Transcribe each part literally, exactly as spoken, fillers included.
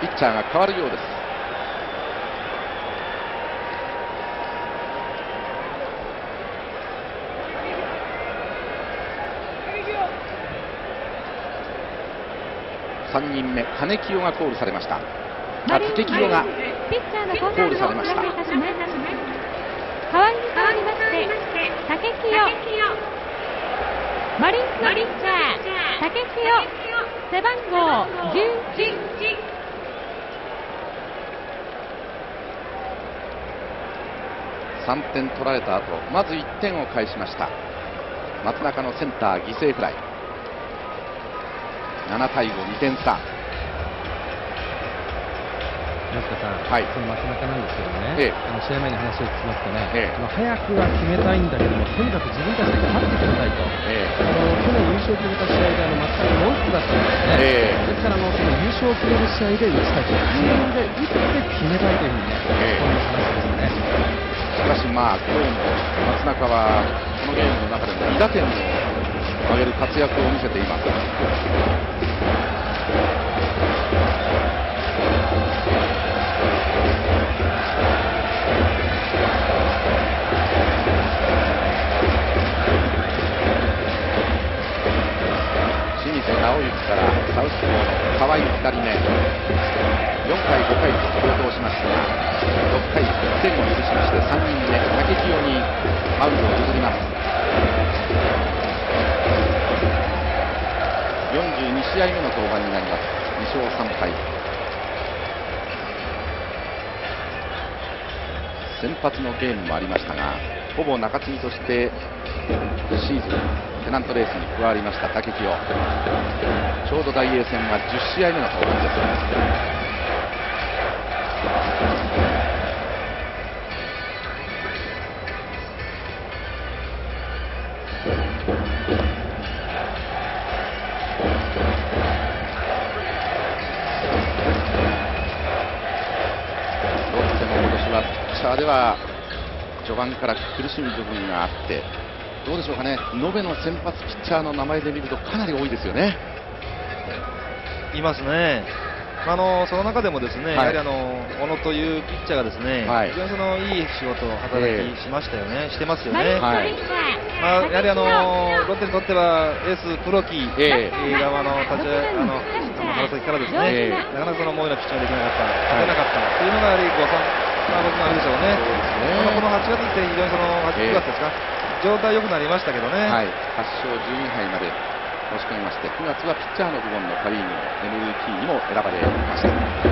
ピッチャーが変わるようです。さんにんめ、金清がコールされました。竹清がコールされました。 代わりに代わりまして竹清、マリーンズのピッチャー竹清、背番号じゅういち。 さんてん取られた後、まずいってんを返しました。松中のセンター犠牲フライ。ななたいご、にてん差。 安田さん、はい、その松中なんですけどね、ええ、あの試合前に話を聞きますとね、ええ、まあ、早くは決めたいんだけども、とにかく自分たちで勝ってくれたいと、ええ、あの去年優勝を決めた試合であの松中ノーヒットだったんですね、ええ、ですからあのその優勝を決める試合で打ちたいと、自分で打って決めたいというふうにね、ええ、そういう話ですね。 しかし、まあ今日も松中はこのゲームの中でもに打点を上げる活躍を見せています。清水直之からサウスポーの河合ふたりめ、よんかいごかいと好投しましたがろっかいいってんを許しまして、さんにんめ竹清にマウンドを譲ります。よんじゅうにしあいめの登板になります。にしょうさんぱい。先発のゲームもありましたが、ほぼ中継ぎとしてシーズンペナントレースに加わりました竹清。ちょうど大栄戦はじゅっしあいめの登板です。ロッテも今年はピッチャーでは序盤から苦しむ部分があって、どうでしょうかね、延べの先発ピッチャーの名前で見るとかなり多いですよね。 いますね。あのその中でもですね、はい、やはりあの小野というピッチャーがですね、はい、非常にそのいい仕事を働きしましたよね、えー、してますよね。はい、まあ、やはりあのロッテにとってはエース黒木側、えー、の立ちあの原崎からですね、えー、なかなかその思うようなピッチングができなかった、勝てなかった、はい、というのがやはり誤算まあ、僕もあるでしょうね。そうですね。このはちがつって非常にそのはちがつですか、えー、状態良くなりましたけどね。 はい、はちしょうじゅうにはいまで押し込みまして、くがつはピッチャーの部門のパ・リーグの エムブイピー にも選ばれました。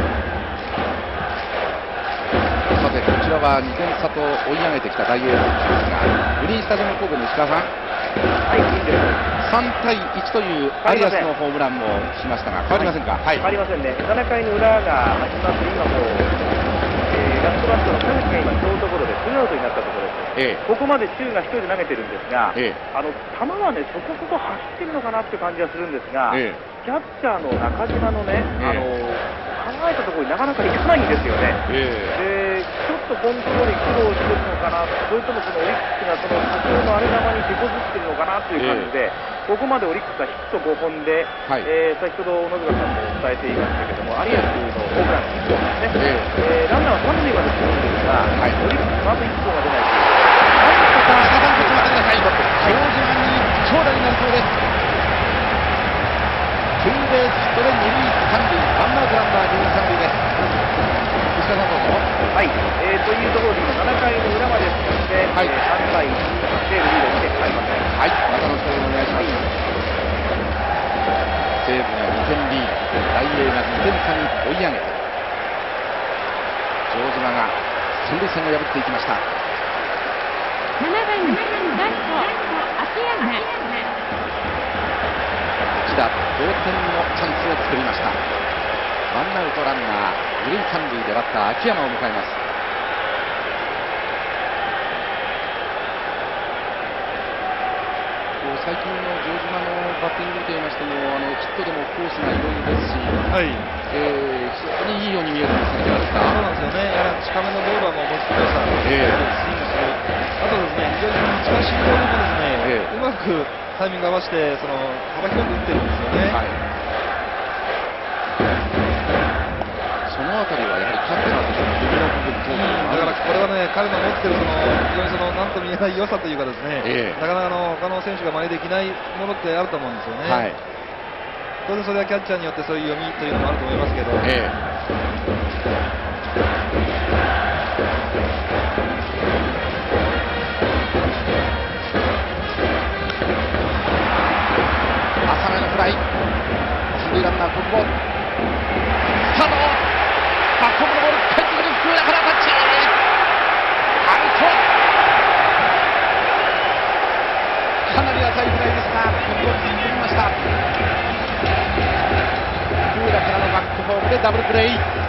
さて、こちらはにてん差と追い上げてきた大栄翔ですが、グリーンスタジアム神戸の石川さん、 はい、いいです。 さんたいいちというアリアスのホームランもしましたが、変わりませんか。 はい、変わりませんね。ななかいの裏が始まって、今もう、えー、ラストバットの田口が今、ショートゴロでツーアウトになったところです。ええ、ここまで周がひとりで投げてるんですが、ええ、あの球はね、そこそこ走ってるのかなっていう感じがするんですが、ええ、キャッチャーの中島のね、ええ、あの考えたところになかなかいかないんですよね。ええ、でちょっとコントロールに苦労してるのかな、それともそのオリックスがその多少の荒れ球に手こずってるのかなという感じで、ええ、ここまでオリックスはヒットごほんで、はい、えー、先ほど小野塚さんも伝えていましたけども、有安のホームランいっぽんですね、えええー、ランナーはさん塁まで進むんですが、はい、オリックスまずいっぽんが出ないという。 城島に長打になりそうです。ツーベースヒットでに塁さん塁、ワンアウトランナーに塁さん塁です。石川さんどうぞ。 はい、えー、というところで今ななかいの裏まで進んで、はい、えー、さんたいいち西武リードにてん変わりません。 はい、またの勝利お願いします。西武がにてんリード、大栄がにてん差に追い上げて、城島が三塁線を破っていきました。 ななばんライト秋山、 一打同点のチャンスを作りました。ワンアウトランナー二塁三塁でバッター秋山を迎えます。最近の城島のバッティング見ていましても、あのヒットでもコースがいろいろですし、はい、えー、非常にいいように見えるんですが、いかがですか。 そうなんですよね。やはり近めのボールはもう持ち強さ、えー、スイングする。あとですね、非常に一番進行でもですね、えー、うまくタイミング合わせてその幅広く打ってるんですよね。はい、 彼の持ってるその非常にその何とも言えない良さというかですね、えー、なかなかの他の選手が真似できないものってあると思うんですよね。はい、当然それはキャッチャーによってそういう読みというのもあると思いますけど、えーフライ、一塁ランナーここもスタート、バックホームのボール帰ってくる、福浦からタッチ、アウト、かなり浅いフライですがここを突き込みました。福浦からのバックホームでダブルプレー。